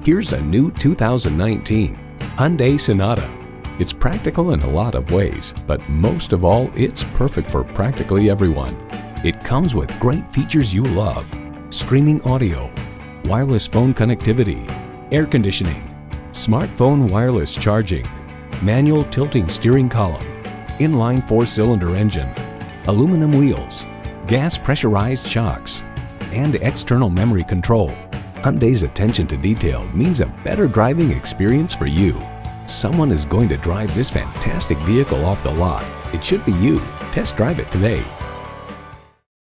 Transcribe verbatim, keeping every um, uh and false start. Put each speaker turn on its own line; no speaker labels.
Here's a new two thousand nineteen Hyundai Sonata. It's practical in a lot of ways, but most of all, it's perfect for practically everyone. It comes with great features you love: streaming audio, wireless phone connectivity, air conditioning, smartphone wireless charging, manual tilting steering column, inline four-cylinder engine, aluminum wheels, gas pressurized shocks, and external memory control. Hyundai's attention to detail means a better driving experience for you. Someone is going to drive this fantastic vehicle off the lot. It should be you. Test drive it today.